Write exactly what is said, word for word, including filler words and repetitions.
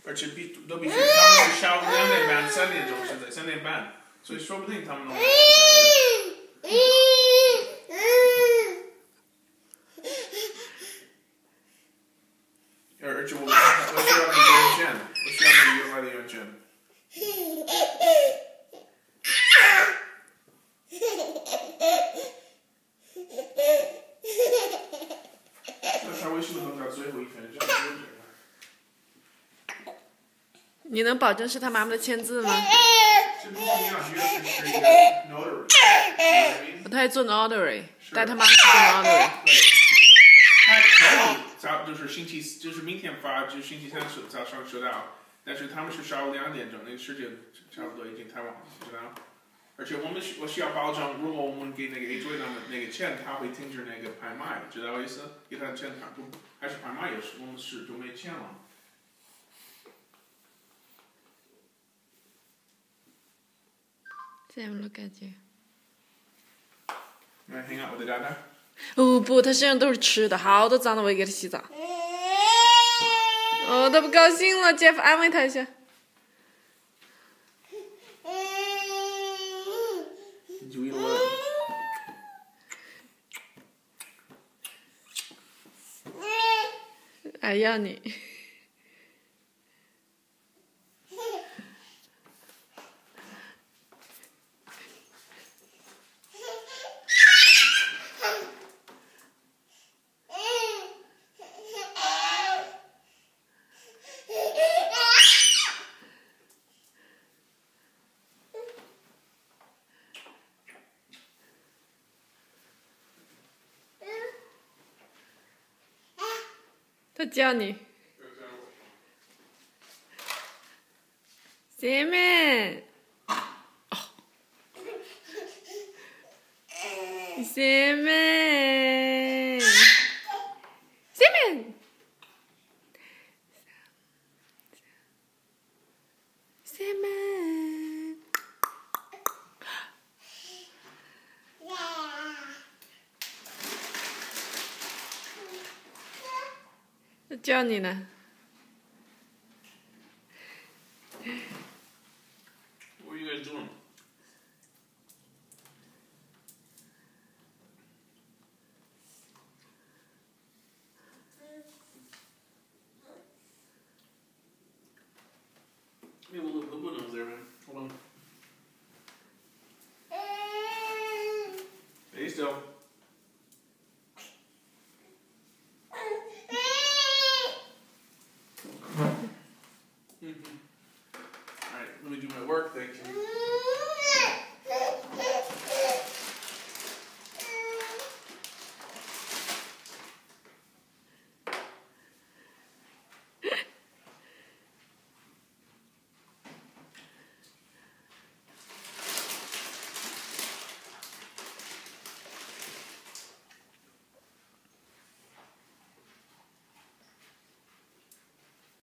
而且必都必须，他们是下午两点半、三点钟，现在三点半，所以说不定他们能。而且我我需要那个圆圈，我需要那个圆块的圆圈。那他为什么能到最后一分？这样你能保证是他妈妈的签字吗？ 这不一样，需要是一个 notary。 他还做 notary， 带他妈妈去做 notary。 他可以早就是星期四，就是明天发，就是星期三早上收到，但是他们是下午两点钟，那个时间差不多已经太晚了，知道？而且我们需我需要保证，如果我们给那个 H O 他们那个钱，他会停止那个拍卖，知道我意思？给他钱，他不还是拍卖也是，我们是就没钱了。 Sam, look at you. Wanna hang out with the dada? 哦不，他身上都是吃的，好多脏的，我也给他洗澡。哦，他不高兴了 ，Jeff 安慰他一下。 注意了。 哎呀你。他叫你 ，Simon， 哦 ，Simon，Simon，Simon，他叫你呢。 What are you guys doing?